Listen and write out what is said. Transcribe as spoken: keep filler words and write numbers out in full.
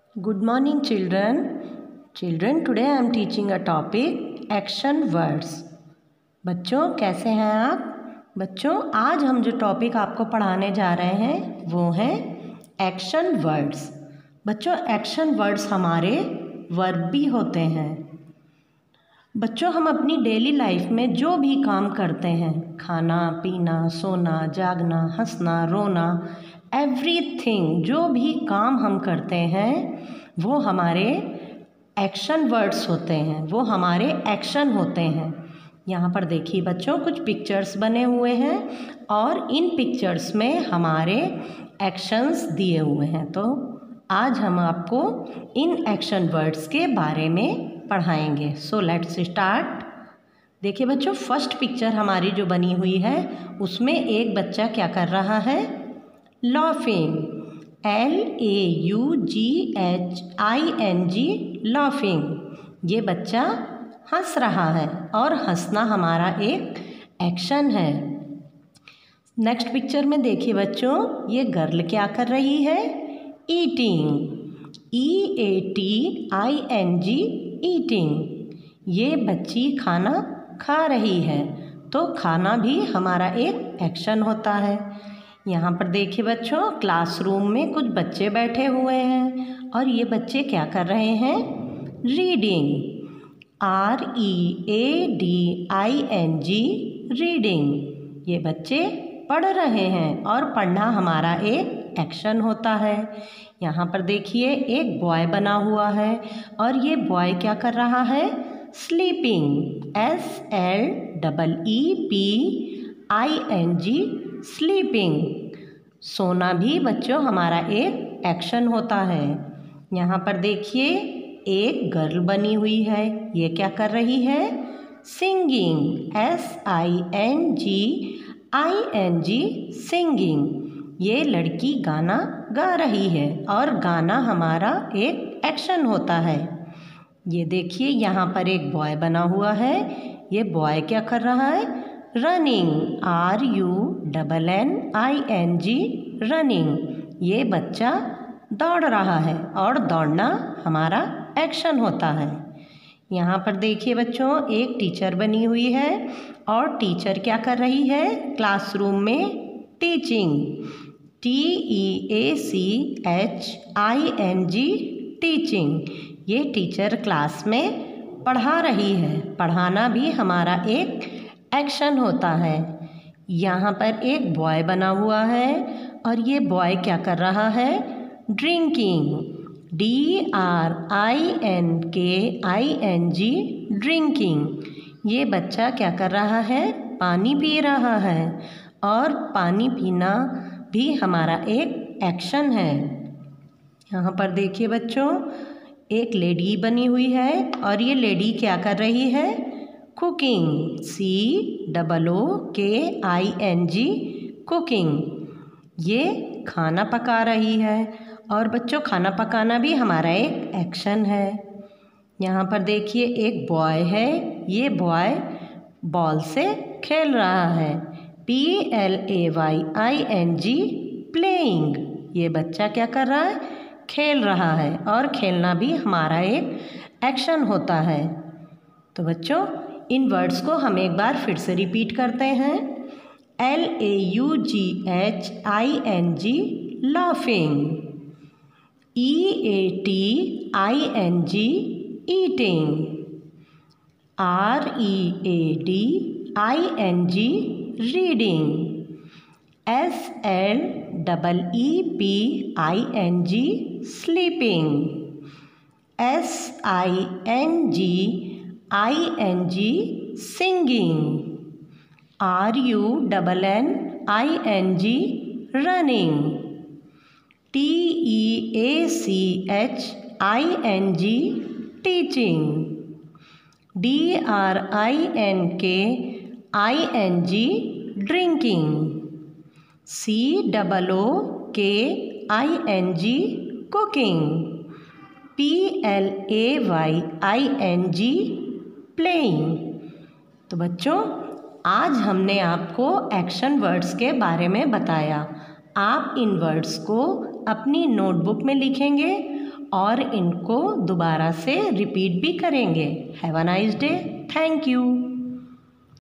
Good morning, children. Children, today I am teaching a topic action words. बच्चों कैसे हैं आप? बच्चों आज हम जो टॉपिक आपको पढ़ाने जा रहे हैं वो हैं एक्शन वर्ड्स. बच्चों एक्शन वर्ड्स हमारे वर्ब भी होते हैं. बच्चों हम अपनी डेली लाइफ में जो भी काम करते हैं, खाना पीना, सोना, जागना, हंसना, रोना, एवरीथिंग, जो भी काम हम करते हैं वो हमारे एक्शन वर्ड्स होते हैं, वो हमारे एक्शन होते हैं. यहाँ पर देखिए बच्चों कुछ पिक्चर्स बने हुए हैं और इन पिक्चर्स में हमारे एक्शंस दिए हुए हैं. तो आज हम आपको इन एक्शन वर्ड्स के बारे में पढ़ाएंगे. So let's start. देखिए बच्चों फर्स्ट पिक्चर हमारी जो बनी हुई है उसमें एक बच्चा क्या कर रहा है? Laughing. L A U G H I N G laughing. ये बच्चा हंस रहा है और हंसना हमारा एक एक्शन है. नेक्स्ट पिक्चर में देखिए बच्चों ये गर्ल क्या कर रही है? Eating. E A T I N G eating. ये बच्ची खाना खा रही है. तो खाना भी हमारा एक एक्शन होता है. यहाँ पर देखिए बच्चों क्लासरूम में कुछ बच्चे बैठे हुए हैं और ये बच्चे क्या कर रहे हैं? Reading. R E A D I N G reading. ये बच्चे पढ़ रहे हैं और पढ़ना हमारा एक एक्शन होता है. यहाँ पर देखिए एक बॉय बना हुआ है और ये बॉय क्या कर रहा है? Sleeping. S L double E P I N G sleeping. सोना भी बच्चों हमारा एक एक्शन होता है. यहाँ पर देखिए एक गर्ल बनी हुई है. ये क्या कर रही है? Singing. S I N G I N G singing. ये लड़की गाना गा रही है और गाना हमारा एक एक्शन होता है. ये देखिए यहाँ पर एक बॉय बना हुआ है. ये बॉय क्या कर रहा है? Running. R U double N I N G running. ये बच्चा दौड़ रहा है और दौड़ना हमारा एक्शन होता है. यहाँ पर देखिए बच्चों एक टीचर बनी हुई है और टीचर क्या कर रही है? क्लासरूम में teaching. T E A C H I N G teaching. ये टीचर क्लास में पढ़ा रही है. पढ़ाना भी हमारा एक एक्शन होता है. यहाँ पर एक बॉय बना हुआ है और ये बॉय क्या कर रहा है? Drinking. D R I N K I N ji drinking. ये बच्चा क्या कर रहा है? पानी पी रहा है और पानी पीना भी हमारा एक एक्शन है. यहाँ पर देखिए बच्चों एक लेडी बनी हुई है और ये लेडी क्या कर रही है? Cooking. C double O K I N G cooking. ये खाना पका रही है और बच्चों खाना पकाना भी हमारा एक एक्शन है. यहाँ पर देखिए एक बॉय है. ये बॉय बॉल से खेल रहा है. P L A Y I N G playing. ये बच्चा क्या कर रहा है? खेल रहा है और खेलना भी हमारा एक एक्शन होता है. तो बच्चों इन वर्ड्स को हम एक बार फिर से रिपीट करते हैं. L A U G H I N G laughing. E A T I N G eating. R E A D I N G reading. S L double E P I N G sleeping. S I N G I N G singing. R U double N I N G running. T E A C H I N G teaching. D R I N K I N ji drinking. C double O K I N G cooking. P L A Y I N G playing. तो बच्चों आज हमने आपको action words के बारे में बताया. आप इन वर्ड्स को अपनी नोटबुक में लिखेंगे और इनको दोबारा से रिपीट भी करेंगे। Have a nice day. Thank you.